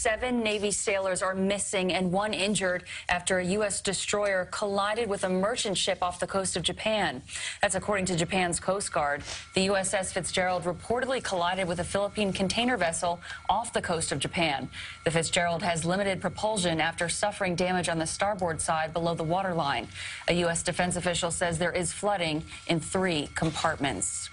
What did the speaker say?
7 Navy sailors are missing and 1 injured after a U.S. destroyer collided with a merchant ship off the coast of Japan. That's according to Japan's Coast Guard. The USS Fitzgerald reportedly collided with a Philippine container vessel off the coast of Japan. The Fitzgerald has limited propulsion after suffering damage on the starboard side below the waterline. A U.S. defense official says there is flooding in 3 compartments.